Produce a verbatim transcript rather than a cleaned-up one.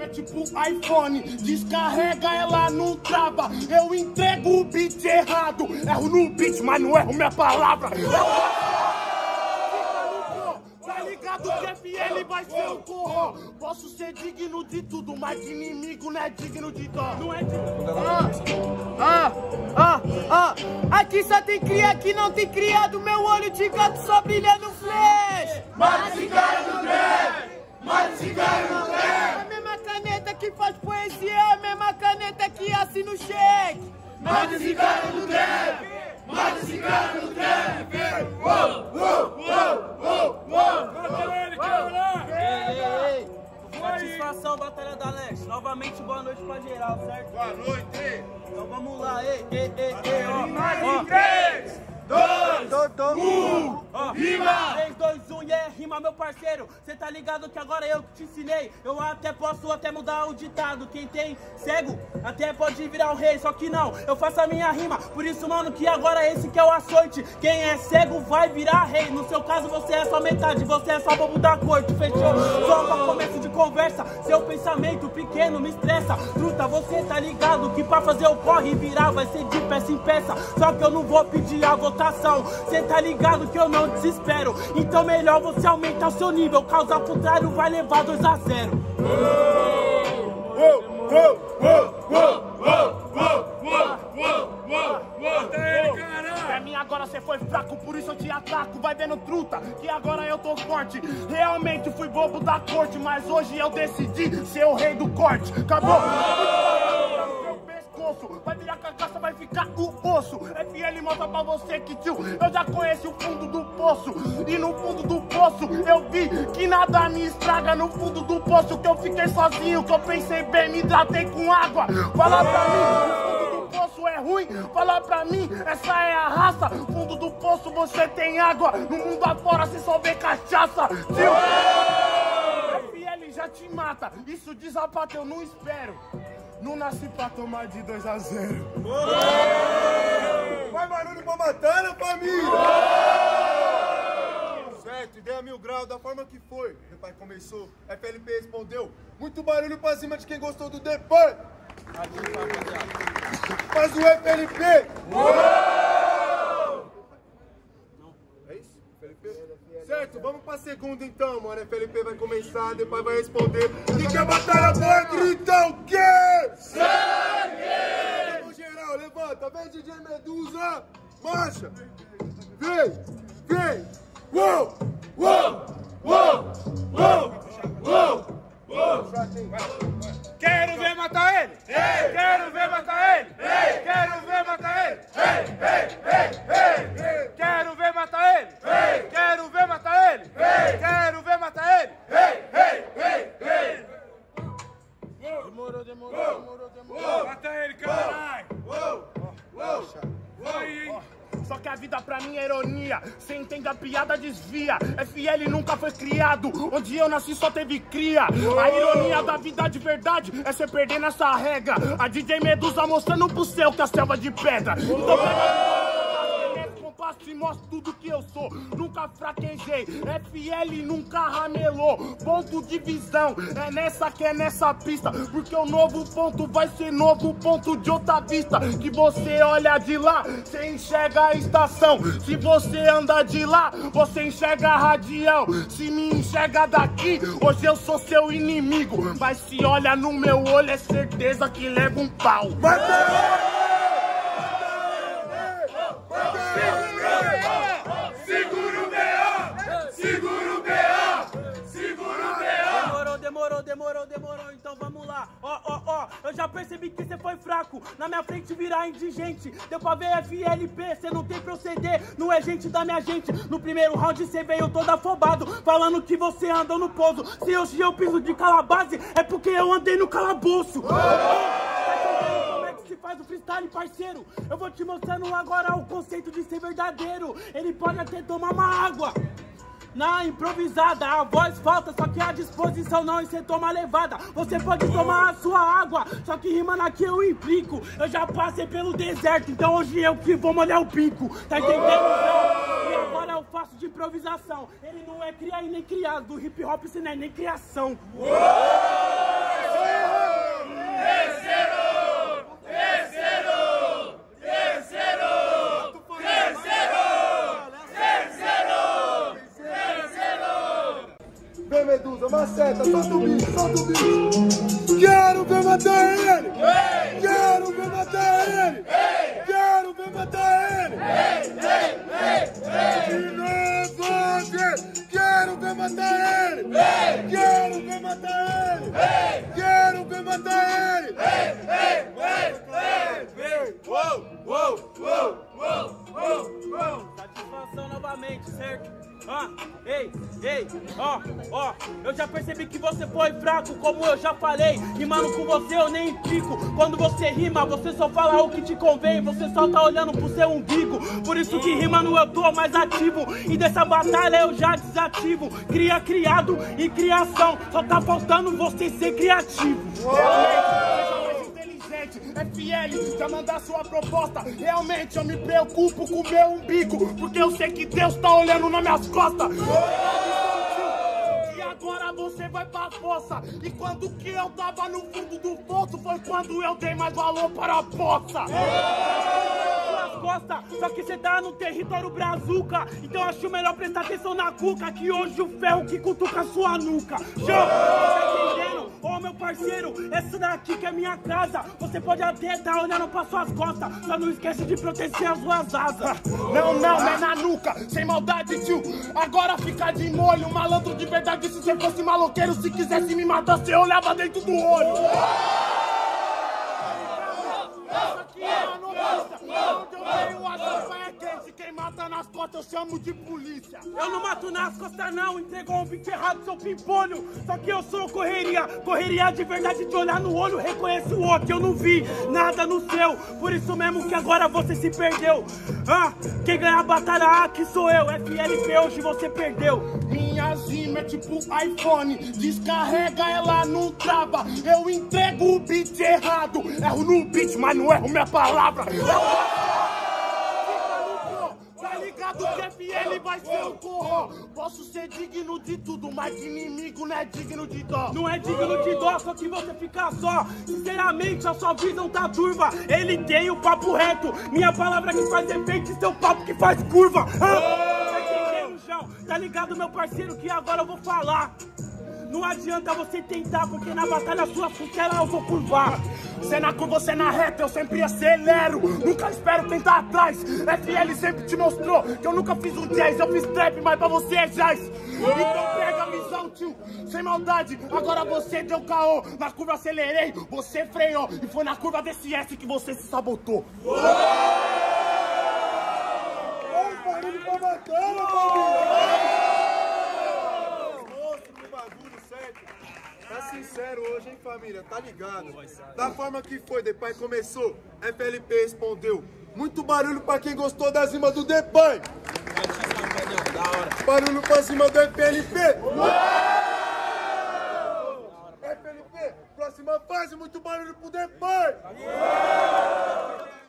é tipo iPhone, descarrega, ela não trava. Eu entrego o beat errado, erro no beat, mas não erro minha palavra. Tá ligado que F L vai ser o corro. Posso ser digno de tudo, mas de inimigo não é digno de dó. Não é digno. Ah, ah, ah, aqui só tem cria, que não tem criado. Meu olho de gato só brilha no flash. Mata esse cara no trap! Mata esse cara no trap! A mesma caneta que faz poesia, a mesma caneta que assina o cheque. Mata esse cara no trap! Mata esse cara no trap! Uou, uou, uou, uou, uou! Mata ele, caralho! Ei, ei, satisfação, Batalha da Leste. Novamente, boa noite pra geral, certo? Boa noite! Então vamos lá, ei, ei, ei, ei, ó. Mais em três, dois, um, rima! três, dois, um, yeah, rima, meu parceiro. Cê tá ligado que agora eu que te ensinei. Eu até posso até mudar o ditado. Quem tem cego até pode virar o rei. Só que não, eu faço a minha rima. Por isso, mano, que agora esse que é o açoite. Quem é cego vai virar rei. No seu caso, você é só metade. Você é só bobo da corte, fechou? Só pra começo de conversa. Seu pensamento pequeno me estressa. Truta, você tá ligado que pra fazer o corre e virar vai ser de peça em peça. Só que eu não vou pedir a votação. Cê tá ligado que eu não desespero. Então melhor você aumentar o seu nível. Causar contrário vai levar dois a zero. Pra mim agora cê foi fraco, por isso eu te ataco. Vai vendo, truta, que agora eu tô forte. Realmente fui bobo da corte, mas hoje eu decidi ser o rei do corte. Acabou. Vai virar carcaça, vai ficar o osso. F L mostra pra você que, tio, eu já conheço o fundo do poço. E no fundo do poço eu vi que nada me estraga. No fundo do poço que eu fiquei sozinho, que eu pensei bem, me hidratei com água. Fala pra mim, no fundo do poço é ruim. Fala pra mim, essa é a raça. Fundo do poço você tem água. No mundo afora você só vê cachaça, tio. F L já te mata, isso de Zapata eu não espero. Não nasci pra tomar de dois a zero. Vai barulho pra batalha, família! Certo, ideia mil graus, da forma que foi. Meu pai começou, F L P respondeu. Muito barulho pra cima de quem gostou do depois. Faz o F L P! É isso? F L P? Certo, vamos pra segunda então, mano. F L P vai começar, depois vai responder. E que a batalha boa, grita o quê? Sangue! Vamos geral, levanta, vem D J Medusa, marcha! Vem, vem! Uou! Uou! Uou! Uou! Uou! Uou! Quero ver matar ele! Ei! Quero ver matar ele! Ei! Quero ver matar ele! Ei! Ei! Ei! Ei! Quero ver matar ele! Ei! Quero ver matar ele! Ei! Quero ver matar ele! Ei! Ei! Ei! Ei! Demorou, demorou, demorou, demorou. Mata ele, caralho! Uou! Uou! Vai, hein? Só que a vida pra mim é ironia. Cê entende a piada, desvia. F L nunca foi criado. Onde eu nasci só teve cria. A ironia da vida de verdade é cê perder nessa regra. A D J Medusa mostrando pro céu que a selva de pedra. Então pega compasso e mostra tudo que eu sou. Nunca fraquejei. F L nunca ramelou. Ponto de visão. É nessa que é nessa pista. Porque o novo ponto vai ser novo ponto de outra vista. Que você olha de lá, você enxerga a estação. Se você anda de lá, você enxerga a radial. Se me enxerga daqui, hoje eu sou seu inimigo. Mas se olha no meu olho, é certeza que leva um pau. Segura o B O! Segura o B O! Segura o B O! Demorou, demorou, demorou, demorou. Então vamos lá. Ó, ó, ó. Eu já percebi que você foi fraco. Na minha frente virar indigente. Deu pra ver F L P, cê não tem proceder. Não é gente da minha gente. No primeiro round cê veio todo afobado, falando que você andou no pouso. Se hoje eu piso de calabase, é porque eu andei no calabouço. Como é que se faz o freestyle, parceiro? Eu vou te mostrando agora o conceito de ser verdadeiro. Ele pode até tomar uma água na improvisada, a voz falta, só que a disposição não, e cê toma levada. Você pode tomar a sua água, só que rimando aqui eu implico. Eu já passei pelo deserto, então hoje eu que vou molhar o pico. Tá entendendo? Não? E agora eu faço de improvisação. Ele não é cria e nem criado, do hip hop isso não é nem criação. Uou! treta, solta o bicho, solta o bicho. Quero ver matar ele! Ei! Quero ver matar ele! Ei! Quero ver matar ele! Ei! Ei! Ei! De novo, quero ver matar ele! Ei! Quero ver matar ele! Ei! Quero ver matar ele! Ei! Ei! Ei! Ei! Uou! Uou! Uou! Uou! Uou! Uou! Satisfação novamente, certo? Ah, ei, ei, ó, ó, eu já percebi que você foi fraco, como eu já falei. Rimando com você eu nem implico. Quando você rima, você só fala o que te convém. Você só tá olhando pro seu umbigo. Por isso que rimando eu tô mais ativo. E dessa batalha eu já desativo. Cria criado e criação. Só tá faltando você ser criativo. F L, já mandar sua proposta. Realmente eu me preocupo com o meu umbigo, porque eu sei que Deus tá olhando nas minhas costas. E agora você vai pra fossa. E quando que eu tava no fundo do poço, foi quando eu dei mais valor para a poça. Costa, só que você tá no território brazuca. Então acho melhor prestar atenção na cuca, que hoje o ferro que cutuca a sua nuca. Show! Tá entendendo? Ô meu parceiro, essa daqui que é minha casa. Você pode até tá olhando pra suas costas, só não esquece de proteger as suas asas. Não, não, é na nuca, sem maldade, tio. Agora fica de molho, malandro de verdade. Se você fosse maloqueiro, se quisesse me matar, você olhava dentro do olho. Quem mata nas costas eu chamo de polícia. Eu não mato nas costas não, entregou um beat errado, seu pimpolho. Só que eu sou correria, correria de verdade, de olhar no olho, reconheço o outro, eu não vi nada no seu. Por isso mesmo que agora você se perdeu. Ah, quem ganha a batalha aqui sou eu, F L P hoje você perdeu. Minha rima é tipo iPhone, descarrega ela não trava. Eu entrego o beat errado, erro no beat, mas não erro minha palavra. Do que F L vai ser o corro. Posso ser digno de tudo, mas inimigo não é digno de dó. Não é digno de dó, só que você fica só. Sinceramente, a sua visão tá turva. Ele tem o papo reto, minha palavra que faz efeito e seu papo que faz curva. Ah, tá entendendo, João? Tá ligado, meu parceiro, que agora eu vou falar. Não adianta você tentar, porque na batalha sua costela eu vou curvar. Cê na curva, você na reta, eu sempre acelero. Nunca espero quem tá atrás. F L sempre te mostrou que eu nunca fiz um jazz. Eu fiz trap, mas pra você é jazz. Então pega a visão, tio, sem maldade. Agora você deu caô. Na curva acelerei, você freou. E foi na curva desse S que você se sabotou. Olha o barulho pra matar, meu bagulho. Tá sincero hoje, hein, família? Tá ligado? Da forma que foi, Depay começou, F L P respondeu. Muito barulho pra quem gostou das rimas do Depay. Barulho pra cima do F L P. F L P, próxima fase, muito barulho pro Depay.